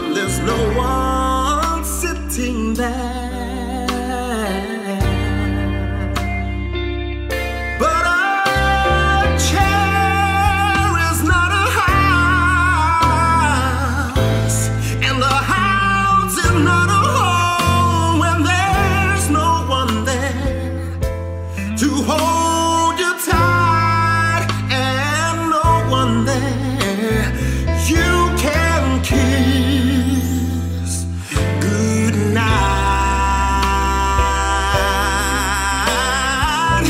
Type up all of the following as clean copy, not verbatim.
There's no one sitting there, but a chair is not a house, and the house is not a home when there's no one there to hold you tight, and no one there you can kiss goodnight.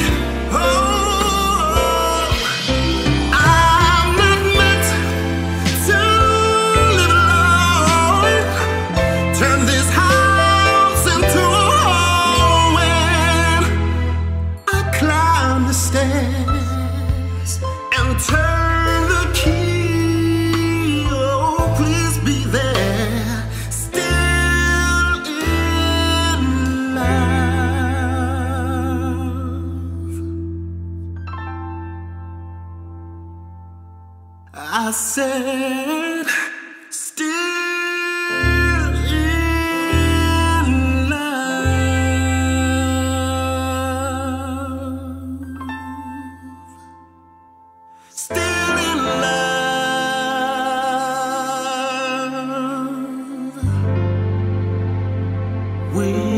Oh, I'm not meant to live alone. Turn this house into a home when I climb the stairs and turn the key. Oh, please be there, still in love. I said, still in love. Still in love with